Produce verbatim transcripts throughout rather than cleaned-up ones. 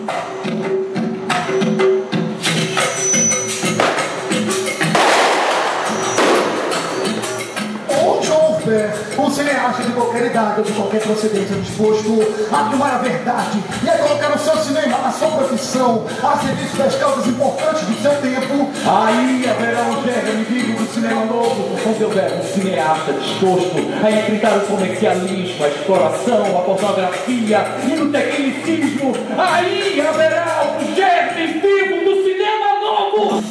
Um cineasta de qualquer idade ou de qualquer procedência disposto a filmar a verdade e a colocar o seu cinema, a sua profissão, a serviço das causas importantes do seu tempo, aí haverá um gênero vivo do cinema novo, onde houver um cineasta disposto a enfrentar o comercialismo, a exploração, a pornografia e o tecnicismo. Aí haverá um gênero vivo do cinema novo.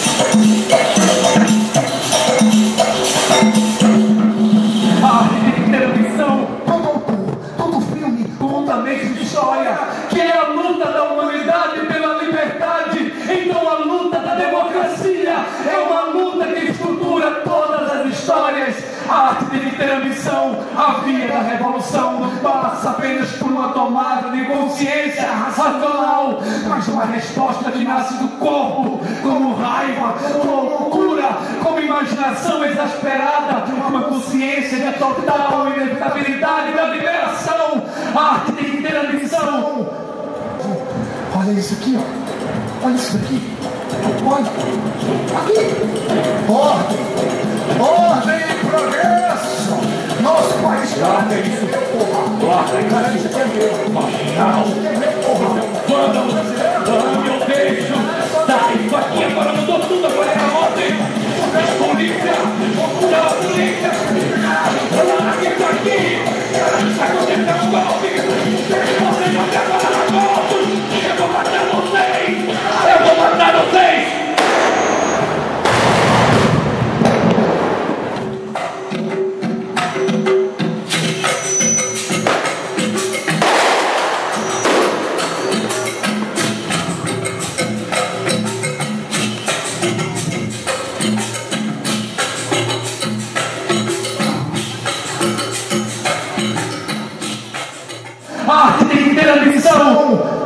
História, que é a luta da humanidade pela liberdade. Então a luta da democracia é uma luta que estrutura todas as histórias. A arte tem que ter ambição. A via da revolução não passa apenas por uma tomada de consciência racional, mas uma resposta que nasce do corpo, como raiva, como loucura, como imaginação exasperada, uma consciência de total inevitabilidade da liberação. A arte tem que ter ambição. Olha isso aqui, ó. Olha isso aqui. Olha. Aqui. Ordem. Ordem e progresso. Nosso país está Guarda isso, porra. guarda Cara, isso aqui é meu. Marginal. Isso aqui é meu, porra. Vamos, vamos, eu deixo. Tá, isso aqui agora mudou tudo, agora é a ordem. Polícia, não, polícia. Larga isso aqui. Está acontecendo um golpe. Vocês vão ser agora mortos. Eu vou matar vocês. Eu vou matar vocês. A arte tem que ter ambição.